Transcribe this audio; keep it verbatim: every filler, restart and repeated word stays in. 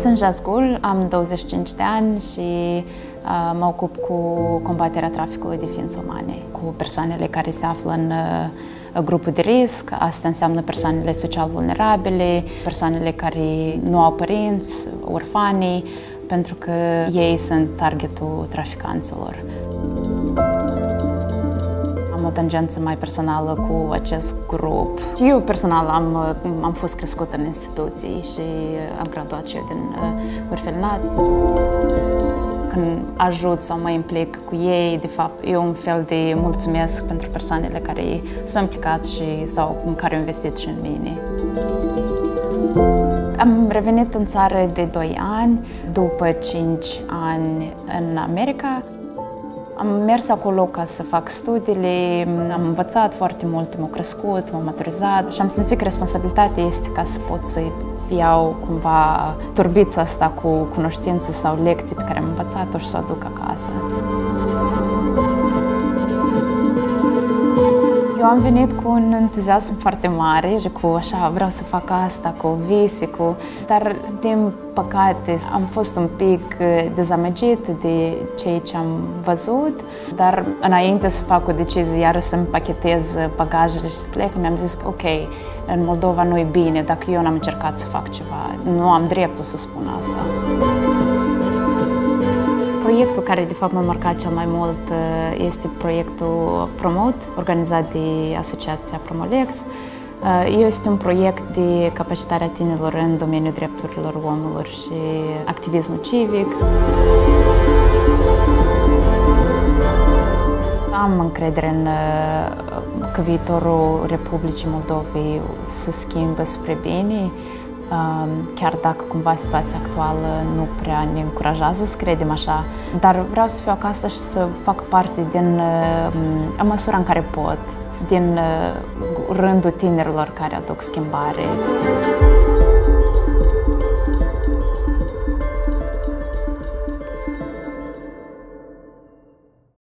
Sunt Jasgul, am douăzeci și cinci de ani și uh, mă ocup cu combaterea traficului de ființe umane, cu persoanele care se află în uh, grupul de risc. Asta înseamnă persoanele social vulnerabile, persoanele care nu au părinți, orfanii, pentru că ei sunt targetul traficanților. Am o tangență mai personală cu acest grup. Eu personal am, am fost crescută în instituții și am graduat și eu din uh, orfelinat. Când ajut sau mă implic cu ei, de fapt, e un fel de mulțumesc pentru persoanele care s-au implicat și sau care au investit și în mine. Am revenit în țară de doi ani, după cinci ani în America. Am mers acolo ca să fac studiile, am învățat foarte mult, m-am crescut, m-am maturizat și am simțit că responsabilitatea este ca să pot să iau cumva turbița asta cu cunoștințe sau lecții pe care am învățat-o și să o aduc acasă. Eu am venit cu un entuziasm foarte mare și cu așa, vreau să fac asta, cu vise, cu... Dar, din păcate, am fost un pic dezamăgit de ceea ce am văzut, dar înainte să fac o decizie, iară să împachetez bagajele și să plec, mi-am zis că, ok, în Moldova nu e bine dacă eu n-am încercat să fac ceva. Nu am dreptul să spun asta. Proiectul care de fapt m-a marcat cel mai mult este proiectul Promote, organizat de Asociația Promolex. Este un proiect de capacitare a tinerilor în domeniul drepturilor omului și activismul civic. Am încredere în că viitorul Republicii Moldovei se schimbă spre bine, chiar dacă cumva situația actuală nu prea ne încurajează să credem așa. Dar vreau să fiu acasă și să fac parte din în măsura în care pot, din rândul tinerilor care aduc schimbare.